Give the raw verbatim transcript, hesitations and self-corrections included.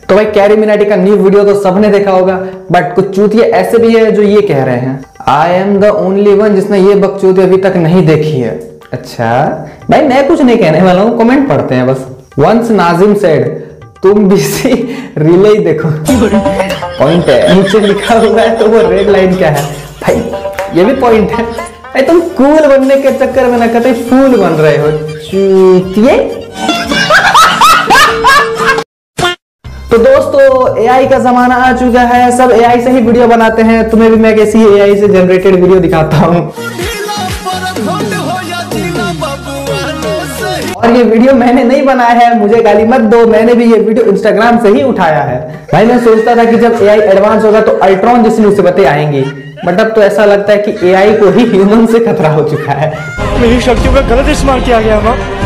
तो भाई कैरी मिनाटी का न्यू वीडियो तो सबने देखा होगा, बट कुछ चूतिए ऐसे भी है जो ये कह रहे हैं I am the only one जिसने ये बकचोदी अभी तक नहीं देखी है। अच्छा भाई मैं कुछ नहीं कहने वाला हूँ, कमेंट पढ़ते हैं बस। वंस नाजिम सेड तुम भी सी रिले ही देखो। पॉइंट है, नीचे लिखा हुआ है तो वो रेड लाइन क्या है भाई, ये भी पॉइंट है भाई। तुम कूल बनने के चक्कर में ना कतई फूल बन रहे हो चूतिए। तो दोस्तों एआई का जमाना आ चुका है, सब एआई से ही वीडियो बनाते हैं। तुम्हें भी मैं कैसी एआई से जनरेटेड वीडियो दिखाता हूँ। और ये वीडियो मैंने नहीं बनाया है, मुझे गाली मत दो, मैंने भी ये वीडियो इंस्टाग्राम से ही उठाया है। भाई मैं सोचता था कि जब एआई एडवांस होगा तो अल्ट्रॉन जैसी मुसीबतें आएंगी, बट अब तो ऐसा लगता है कि एआई को ही ह्यूमन से खतरा हो चुका है। मेरी शक्तियों का गलत इस्तेमाल किया गया।